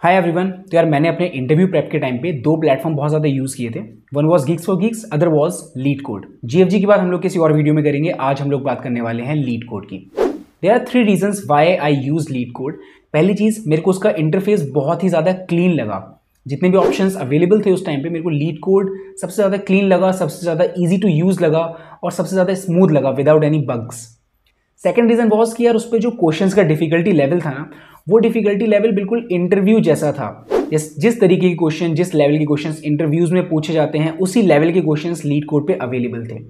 Hi everyone. तो यार मैंने अपने इंटरव्यू प्रेप के टाइम पे दो प्लेटफॉर्म बहुत ज़्यादा यूज़ किए थे। One was gigs for gigs, other was LeetCode. GFG की बात हम लोग किसी और वीडियो में करेंगे। आज हम लोग बात करने वाले हैं लीडकोड की। There are 3 reasons why I use LeetCode. पहली चीज़, मेरे को उसका इंटरफेस बहुत ही ज़्यादा क्लीन लगा। जितने भी ऑप्शंस अवेलेबल थे उस टाइम पे मेरे को लीडकोड सबसे ज़्यादा क्लीन लगा, सबसे ज़्यादा ईजी टू यूज़ लगा और सबसे ज़्यादा स्मूथ लगा without any bugs. Second reason was कि यार उस पर जो क्वेश्चंस का डिफिकल्टी लेवल था ना, वो डिफिकल्टी लेवल बिल्कुल इंटरव्यू जैसा था। जिस तरीके के क्वेश्चन, जिस लेवल के क्वेश्चंस इंटरव्यूज में पूछे जाते हैं, उसी लेवल के क्वेश्चंस लीडकोड पे अवेलेबल थे।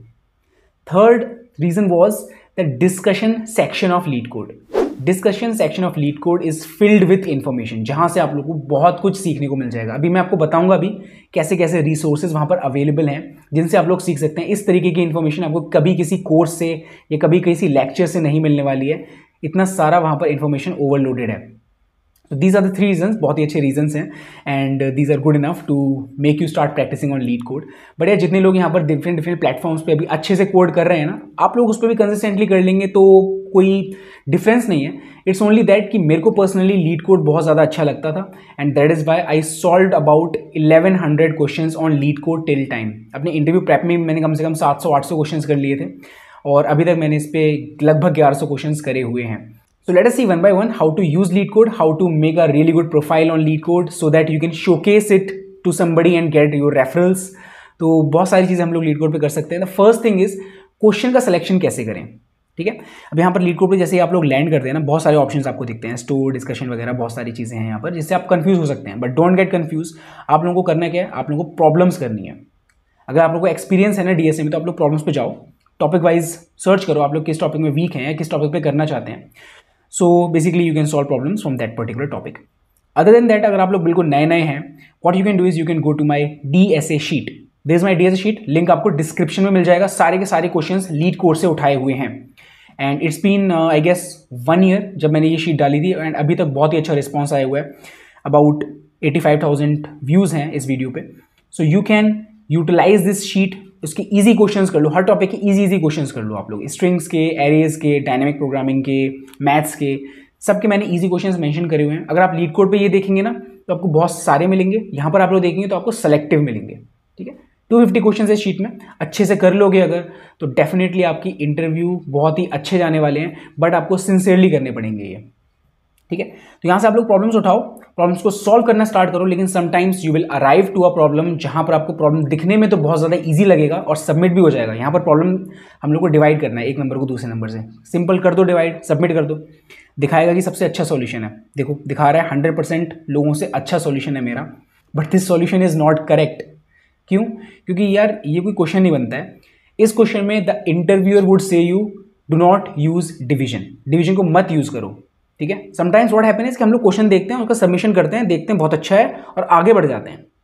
Third reason was the discussion section of LeetCode. Discussion section of LeetCode is filled with information, जहां से आप लोगों को बहुत कुछ सीखने को मिल जाएगा। अभी मैं आपको बताऊंगा अभी कैसे कैसे रिसोर्सेज वहां पर अवेलेबल हैं जिनसे आप लोग सीख सकते हैं। इस तरीके की इंफॉर्मेशन आपको कभी किसी कोर्स से या कभी किसी लेक्चर से नहीं मिलने वाली है। इतना सारा वहां पर इंफॉर्मेशन ओवरलोडेड है। तो दीज आर द 3 रीजंस, बहुत ही अच्छे रीजंस हैं and these are good enough to make you start practising on LeetCode. But यार जितने लोग यहाँ पर डिफरेंट प्लेटफॉर्म्स पे अभी अच्छे से कोड कर रहे हैं ना, आप लोग उस पर भी कंसिस्टेंटली कर लेंगे तो कोई डिफरेंस नहीं है। इट्स ओनली दैट कि मेरे को पर्सनली लीडकोड बहुत ज़्यादा अच्छा लगता था and that is why I solve about 1100 questions on LeetCode till time. अपने इंटरव्यू प्रेप में मैंने कम से कम 700-800 क्वेश्चंस कर लिए थे और अभी तक मैंने इस पर लगभग 1100 क्वेश्चंस करे हुए हैं। So let us see one by one how to use Leetcode, how to make a really good profile on Leetcode so that you can showcase it to somebody and get your referrals. तो बहुत सारी चीज़ें हम लोग Leetcode पे कर सकते हैं। The first thing is question का सिलेक्शन कैसे करें, ठीक है। अब यहाँ पर Leetcode पे जैसे ही आप लोग लैंड करते हैं ना, बहुत सारे ऑप्शंस आपको दिखते हैं, स्टोर, डिस्कशन वगैरह, बहुत सारी चीज़ें हैं यहाँ पर जिससे आप कंफ्यूज हो सकते हैं। But don't get confuse. आप लोगों को करना क्या है, आप लोगों को प्रॉब्लम्स करनी है। अगर आप लोगों को एक्सपीरियंस है ना डीएसए में, तो आप लोग प्रॉब्लम्स पे जाओ, टॉपिक वाइज सर्च करो, आप लोग किस टॉपिक में वीक हैं या किस टॉपिक पे करना चाहते हैं। So basically you can solve problems from that particular topic. Other than that, अगर आप लोग बिल्कुल नए हैं, what you can do is you can go to my DSA sheet. There is my DSA sheet. Link आपको description में मिल जाएगा। सारे के सारे क्वेश्चंस लीडकोड से उठाए हुए हैं and it's been I guess 1 year जब मैंने ये शीट डाली थी एंड अभी तक बहुत ही अच्छा रिस्पॉन्स आया हुआ है। अबाउट 85,000 व्यूज़ हैं इस वीडियो पे। So you can utilise this sheet. उसके इजी क्वेश्चंस कर लो, हर टॉपिक के इजी क्वेश्चंस कर लो आप लोग। स्ट्रिंग्स के, एरेज के, डायनामिक प्रोग्रामिंग के, मैथ्स के, सबके मैंने इजी क्वेश्चंस मेंशन करे हुए हैं। अगर आप लीडकोड पे ये देखेंगे ना तो आपको बहुत सारे मिलेंगे। यहाँ पर आप लोग देखेंगे तो आपको सेलेक्टिव मिलेंगे, ठीक है। 250 क्वेश्चन है शीट में, अच्छे से कर लोगे अगर तो डेफिनेटली आपकी इंटरव्यू बहुत ही अच्छे जाने वाले हैं। बट आपको सिंसियरली करने पड़ेंगे ये, ठीक है। तो यहाँ से आप लोग प्रॉब्लम्स उठाओ, प्रॉब्लम्स को सॉल्व करना स्टार्ट करो। लेकिन sometimes you will arrive to a problem जहाँ पर आपको प्रॉब्लम दिखने में तो बहुत ज़्यादा इजी लगेगा और सबमिट भी हो जाएगा। यहाँ पर प्रॉब्लम हम लोग को डिवाइड करना है, एक नंबर को दूसरे नंबर से। सिंपल कर दो, डिवाइड, सबमिट कर दो, दिखाएगा कि सबसे अच्छा सॉल्यूशन है। देखो दिखा रहा है 100% लोगों से अच्छा सॉल्यूशन है मेरा, but this solution is not correct. क्यों? क्योंकि यार ये कोई क्वेश्चन नहीं बनता है। इस क्वेश्चन में the interviewer would say you do not use division. Division को मत यूज करो, ठीक है। समटाइम्स व्हाट हैपन इज कि हम लोग क्वेश्चन देखते हैं, उसका सबमिशन करते हैं, देखते हैं बहुत अच्छा है और आगे बढ़ जाते हैं।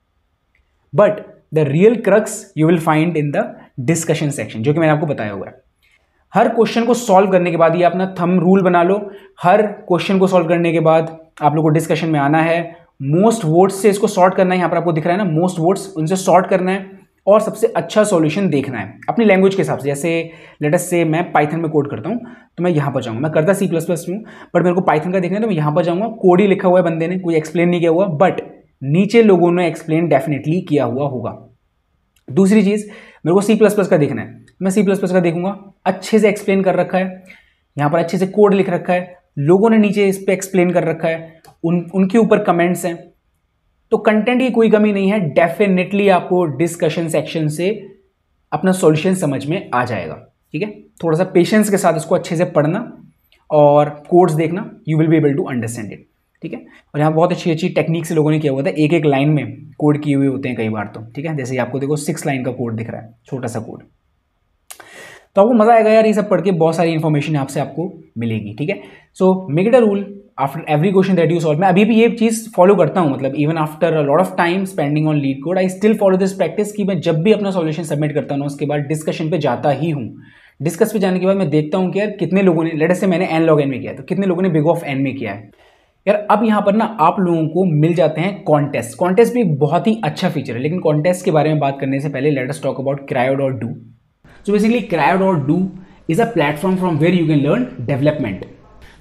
But the real crux you will find in the discussion section, जो कि मैंने आपको बताया हुआ है। हर क्वेश्चन को सॉल्व करने के बाद ये अपना थंब रूल बना लो। हर क्वेश्चन को सॉल्व करने के बाद आप लोग को डिस्कशन में आना है, मोस्ट वोट्स से इसको सॉर्ट करना है। यहाँ पर आपको दिख रहा है ना मोस्ट वोट्स, उनसे सॉर्ट करना है और सबसे अच्छा सॉल्यूशन देखना है अपनी लैंग्वेज के हिसाब से। जैसे लेट अस से मैं पाइथन में कोड करता हूँ तो मैं यहाँ पर जाऊँगा। मैं करता C++ हूँ बट मेरे को पाइथन का देखना है तो मैं यहाँ पर जाऊँगा। कोड ही लिखा हुआ है बंदे ने, कोई एक्सप्लेन नहीं किया हुआ, बट नीचे लोगों ने एक्सप्लेन डेफिनेटली किया हुआ होगा। दूसरी चीज़, मेरे को C++ का देखना है, मैं C++ का देखूंगा, अच्छे से एक्सप्लेन कर रखा है, यहाँ पर अच्छे से कोड लिख रखा है, लोगों ने नीचे इस पर एक्सप्लेन कर रखा है, उनके ऊपर कमेंट्स हैं, तो कंटेंट की कोई कमी नहीं है। डेफिनेटली आपको डिस्कशन सेक्शन से अपना सॉल्यूशन समझ में आ जाएगा, ठीक है। थोड़ा सा पेशेंस के साथ इसको अच्छे से पढ़ना और कोड्स देखना, you will be able to understand it, ठीक है। और यहाँ बहुत अच्छी अच्छी टेक्निक से लोगों ने किया हुआ था, एक लाइन में कोड किए हुए होते हैं कई बार तो, ठीक है। जैसे आपको देखो 6 लाइन का कोड दिख रहा है, छोटा सा कोड, तो आपको मजा आएगा यार ये सब पढ़ के। बहुत सारी इन्फॉर्मेशन यहाँ से आपको मिलेगी, ठीक है। So make it a rule after every question that you solve. मैं अभी भी ये चीज़ फॉलो करता हूँ, मतलब even after a lot of time spending on LeetCode I still follow this practice कि मैं जब भी अपना सॉल्यूशन सबमिट करता हूँ उसके बाद डिस्कशन पे जाता ही हूँ। डिस्कस पे जाने के बाद मैं देखता हूँ कि यार कितने लोगों ने, लेट अस से मैंने n log n में किया है तो कितने लोगों ने बिग ऑफ n में किया है। यार अब यहाँ पर ना आप लोगों को मिल जाते हैं कॉन्टेस्ट। कॉन्टेस्ट भी एक बहुत ही अच्छा फीचर है, लेकिन कॉन्टेस्ट के बारे में बात करने से पहले let us talk about Curefit। So basically Curefit is a platform from where you can learn development.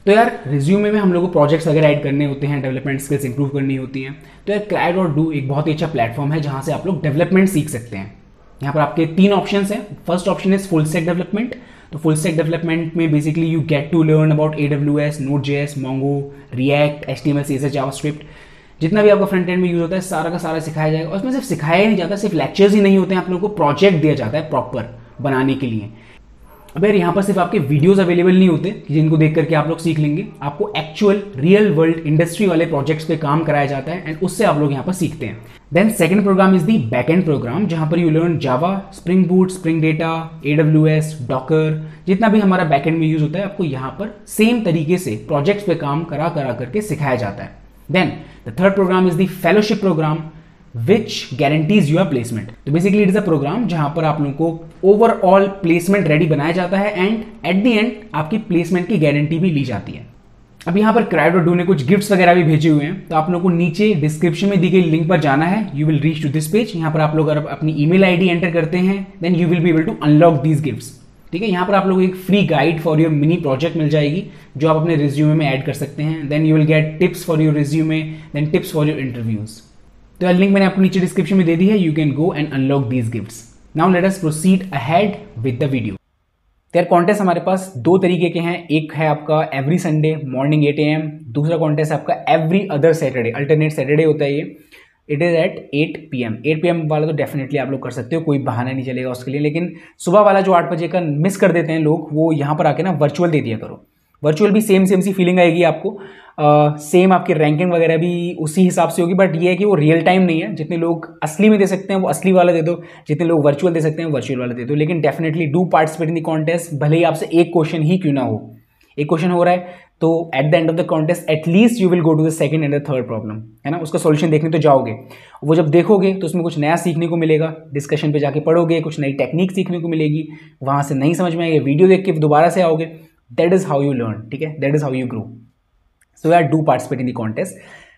तो यार रिज्यूमे में हम लोग को प्रोजेक्ट्स वगैरह ऐड करने होते हैं, डेवलपमेंट स्किल्स इंप्रूव करनी होती हैं। तो यार Cry.do एक बहुत ही अच्छा प्लेटफॉर्म है जहाँ से आप लोग डेवलपमेंट सीख सकते हैं। यहाँ पर आपके 3 ऑप्शन हैं। First option is full stack development. तो फुल स्टैक डेवलपमेंट में basically you get to learn about AWS, Node.js, Mongo, React, HTML, CSS, JavaScript, जितना भी आपका फ्रंट एंड में यूज होता है सारा का सारा सिखाया जाएगा। और उसमें सिर्फ सिखाया ही नहीं जाता, सिर्फ लेक्चर्स ही नहीं होते हैं, आप लोगों को प्रोजेक्ट दिया जाता है प्रॉपर बनाने के लिए। अब यार यहाँ पर सिर्फ आपके वीडियोस अवेलेबल नहीं होते जिनको देख करके आप लोग सीख लेंगे, आपको एक्चुअल रियल वर्ल्ड इंडस्ट्री वाले प्रोजेक्ट्स पे काम कराया जाता है एंड उससे आप लोग यहाँ पर सीखते हैं। Then second programme is the backend programme, जहां पर you learn Java, Spring Boot, Spring Data, AWS, Docker, जितना भी हमारा बैकएंड में यूज होता है आपको यहाँ पर सेम तरीके से प्रोजेक्ट्स पे काम करा करके सिखाया जाता है। Then the third programme is the fellowship programme which guarantees your placement। तो basically it is a programme जहां पर आप लोगों को ओवरऑल प्लेसमेंट रेडी बनाया जाता है एंड एट द एंड आपकी प्लेसमेंट की गारंटी भी ली जाती है। अब यहाँ पर Cry.do ने कुछ गिफ्ट्स वगैरह भी भेजे हुए हैं, तो आप लोगों को नीचे डिस्क्रिप्शन में दी गई लिंक पर जाना है। You will reach to this page. यहाँ पर आप लोग अगर अपनी ईमेल आईडी एंटर करते हैं then you will be able to unlock these gifts. ठीक है, यहाँ पर आप लोग एक free guide for your mini project मिल जाएगी जो आप अपने रिज्यूमे में ऐड कर सकते हैं। Then you will get tips for your resume, then tips for your interviews. तो यार लिंक मैंने आपको नीचे डिस्क्रिप्शन में दे दी है। You can go and unlock these gifts. Now let us proceed ahead with the video. तो यार कॉन्टेस्ट हमारे पास 2 तरीके के हैं। एक है आपका एवरी संडे मॉर्निंग 8 AM, दूसरा कॉन्टेस्ट आपका every other Saturday, alternate Saturday होता है ये। It is at 8 PM। 8 PM वाला तो डेफिनेटली आप लोग कर सकते हो, कोई बहाना नहीं चलेगा उसके लिए। लेकिन सुबह वाला जो 8 बजे का मिस कर देते हैं लोग, वो यहाँ पर आके ना वर्चुअल दे दिया करो। वर्चुअल भी सेम सी फीलिंग आएगी आपको, सेम आपकी रैंकिंग वगैरह भी उसी हिसाब से होगी, बट ये है कि वो रियल टाइम नहीं है। जितने लोग असली में दे सकते हैं वो असली वाला दे दो, जितने लोग वर्चुअल दे सकते हैं वर्चुअल वाला दे दो। लेकिन definitely do participate in the contest, भले ही आपसे एक क्वेश्चन ही क्यों ना हो। एक क्वेश्चन हो रहा है तो at the end of the contest at least you will go to the second and the third problem, है ना, उसका सॉल्यूशन देखने तो जाओगे। वो जब देखोगे तो उसमें कुछ नया सीखने को मिलेगा, डिस्कशन पे जाके पढ़ोगे, कुछ नई टेक्निक सीखने को मिलेगी, वहाँ से नहीं समझ में आएगी वीडियो देख के दोबारा से आओगे। That is how you learn. ठीक है, that is how you grow. So यार do participate in the contest.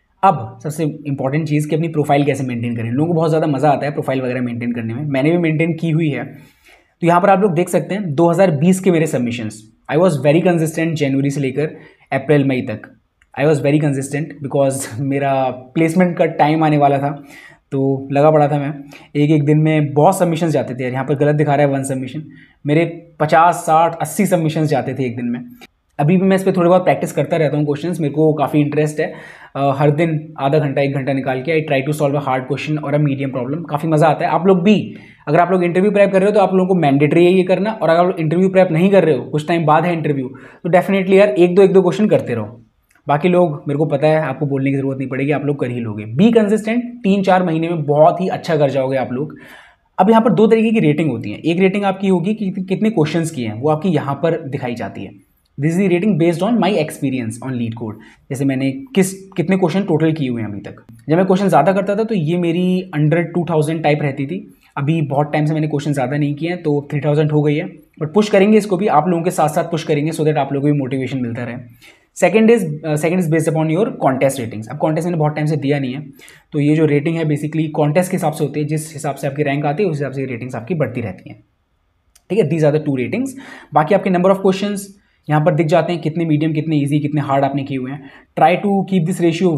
अब सबसे इंपॉर्टेंट चीज़ कि अपनी प्रोफाइल कैसे मेंटेन करें। लोगों को बहुत ज़्यादा मज़ा आता है प्रोफाइल वगैरह मेंटेन करने में, मैंने भी मेंटेन की हुई है। तो यहाँ पर आप लोग देख सकते हैं 2020 के मेरे submissions. I was very consistent जनवरी से लेकर अप्रैल मई तक। I was very consistent because मेरा प्लेसमेंट का टाइम आने वाला था, तो लगा पड़ा था मैं। एक दिन में बहुत सबमिशंस जाते थे यार, यहाँ पर गलत दिखा रहा है 1 सबमिशन, मेरे 50, 60, 80 सबमिशंस जाते थे एक दिन में। अभी भी मैं इस पर थोड़ी बहुत प्रैक्टिस करता रहता हूँ क्वेश्चंस, मेरे को काफ़ी इंटरेस्ट है। हर दिन आधा घंटा 1 घंटा निकाल के I try to solve a hard question और अ मीडियम प्रॉब्लम। काफ़ी मज़ा आता है। आप लोग भी, अगर आप लोग इंटरव्यू प्रेप कर रहे हो तो आप लोगों को मैंडेटरी है ये करना, और अगर आप इंटरव्यू प्रेप नहीं कर रहे हो, कुछ टाइम बाद है इंटरव्यू, तो डेफिनेटली यार एक दो क्वेश्चन करते रहो। बाकी लोग, मेरे को पता है आपको बोलने की जरूरत नहीं पड़ेगी, आप लोग कर ही लोगे। बी कंसिस्टेंट, 3-4 महीने में बहुत ही अच्छा कर जाओगे आप लोग। अब यहाँ पर 2 तरीके की रेटिंग होती है। एक रेटिंग आपकी होगी कि कितने क्वेश्चंस किए हैं, वो आपकी यहाँ पर दिखाई जाती है। This is the rating based on my experience on LeetCode. जैसे मैंने कितने क्वेश्चन टोटल किए हुए हैं अभी तक। जब मैं क्वेश्चन ज़्यादा करता था तो ये मेरी अंडर 2000 टाइप रहती थी। अभी बहुत टाइम से मैंने क्वेश्चन ज़्यादा नहीं किए हैं तो 3000 हो गई है। बट पुश करेंगे इसको भी, आप लोगों के साथ साथ पुश करेंगे सो दैट आप लोगों को भी मोटिवेशन मिलता रहे। Second is based upon your contest ratings. अब कॉन्टेस्ट मैंने बहुत टाइम से दिया नहीं है, तो ये जो रेटिंग है बेसिकली कॉन्टेस्ट के हिसाब से होती है। जिस हिसाब से आपकी रैंक आती है उस हिसाब से रेटिंग्स आपकी बढ़ती रहती हैं। ठीक है, दीज आर द 2 रेटिंग्स। बाकी आपके नंबर ऑफ क्वेश्चंस यहाँ पर दिख जाते हैं, कितने मीडियम, कितने ईजी, कितने हार्ड आपने किए हुए हैं। Try to keep this ratio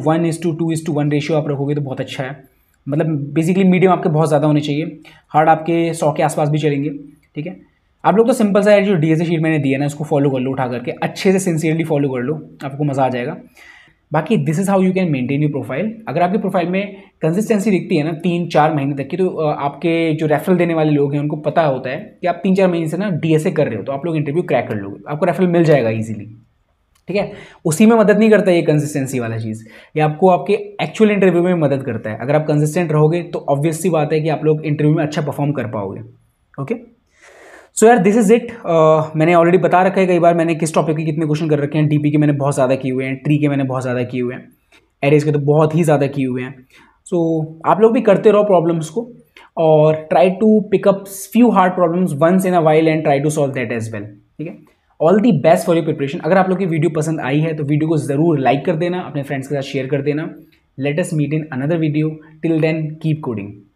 1:2:1 ratio आप रखोगे तो बहुत अच्छा है। मतलब बेसिकली मीडियम आपके बहुत ज़्यादा होने चाहिए, हार्ड आपके 100 के आसपास भी चलेंगे। ठीक है, आप लोग तो सिंपल सा है, जो डीएसए शीट मैंने दिया ना उसको फॉलो कर लो, उठा करके अच्छे से सिंसियरली फॉलो कर लो, आपको मज़ा आ जाएगा। बाकी this is how you can maintain your profile. अगर आपकी प्रोफाइल में कंसिस्टेंसी दिखती है ना 3-4 महीने तक की, तो आपके जो रेफरल देने वाले लोग हैं उनको पता होता है कि आप 3-4 महीने से ना डीएसए कर रहे हो, तो आप लोग इंटरव्यू क्रैक कर लोगे, आपको रेफरल मिल जाएगा ईजिली। ठीक है, उसी में मदद नहीं करता ये कंसिस्टेंसी वाला चीज़, ये आपको आपके एक्चुअल इंटरव्यू में मदद करता है। अगर आप कंसिस्टेंट रहोगे तो ऑब्वियस सी बात है कि आप लोग इंटरव्यू में अच्छा परफॉर्म कर पाओगे। ओके, सो यार दिस इज इट। मैंने ऑलरेडी बता रखा है कई बार मैंने किस टॉपिक के कितने क्वेश्चन कर रखे हैं। डीपी के मैंने बहुत ज़्यादा किए हुए हैं, ट्री के मैंने बहुत ज़्यादा किए हुए हैं, एरेज के तो बहुत ही ज़्यादा किए हुए हैं। सो आप लोग भी करते रहो प्रॉब्लम्स को, और try to pick up few hard problems once in a while and try to solve that as well. ठीक है, all the best for your preparation. अगर आप लोग की वीडियो पसंद आई है तो वीडियो को ज़रूर लाइक कर देना, अपने फ्रेंड्स के साथ शेयर कर देना। Let us meet in another video. Till then keep coding.